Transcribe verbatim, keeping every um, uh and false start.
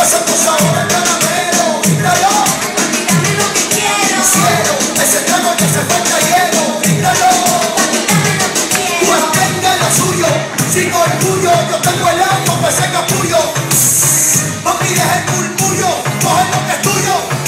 somos ahora el caramelo. Grítalo. Papi, dame lo que quiero. Cielo, ese trago que se falta hielo. Grítalo. Papi, dame lo que quiero. Mantenga lo suyo, sin orgullo. Yo tengo el agua para ese capullo. Papi, deja el murmullo, coge lo que es tuyo.